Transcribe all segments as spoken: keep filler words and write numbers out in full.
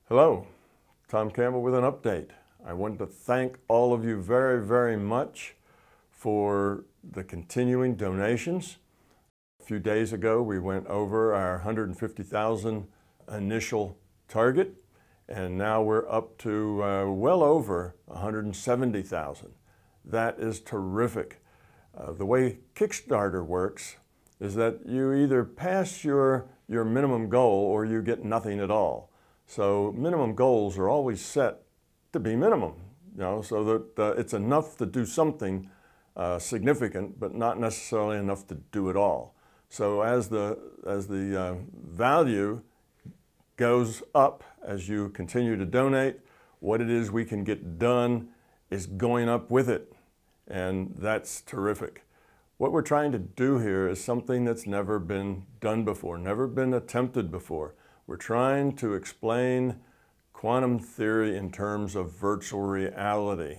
Hello, Tom Campbell with an update. I want to thank all of you very, very much for the continuing donations. A few days ago, we went over our one hundred fifty thousand initial target, and now we're up to uh, well over one hundred seventy thousand. That is terrific. Uh, the way Kickstarter works is that you either pass your, your minimum goal or you get nothing at all. So minimum goals are always set to be minimum, you know, so that uh, it's enough to do something uh, significant, but not necessarily enough to do it all. So as the, as the uh, value goes up, as you continue to donate, what it is we can get done is going up with it. And that's terrific. What we're trying to do here is something that's never been done before, never been attempted before. We're trying to explain quantum theory in terms of virtual reality.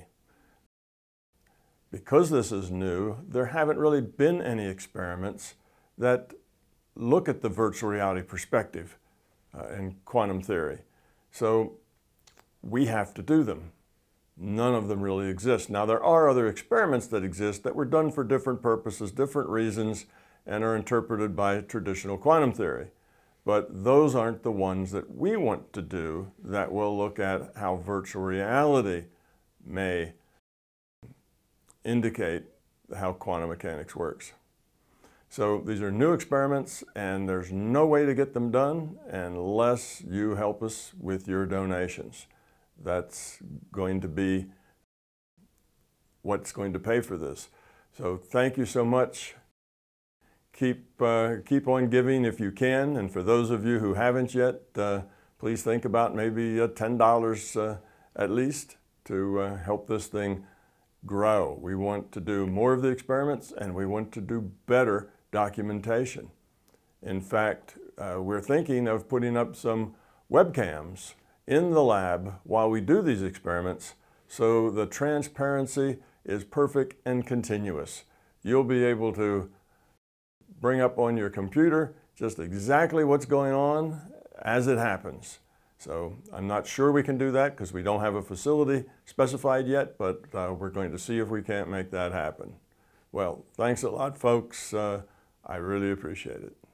Because this is new, there haven't really been any experiments that look at the virtual reality perspective uh, in quantum theory. So we have to do them. None of them really exist. Now, there are other experiments that exist that were done for different purposes, different reasons, and are interpreted by traditional quantum theory. But those aren't the ones that we want to do that will look at how virtual reality may indicate how quantum mechanics works. So these are new experiments, and there's no way to get them done unless you help us with your donations. That's going to be what's going to pay for this. So thank you so much. Keep, uh, keep on giving if you can, and for those of you who haven't yet, uh, please think about maybe uh, ten dollars uh, at least to uh, help this thing grow. We want to do more of the experiments, and we want to do better documentation. In fact, uh, we're thinking of putting up some webcams in the lab while we do these experiments, so the transparency is perfect and continuous. You'll be able to bring up on your computer just exactly what's going on as it happens. So I'm not sure we can do that because we don't have a facility specified yet, but uh, we're going to see if we can't make that happen. Well, thanks a lot, folks. Uh, I really appreciate it.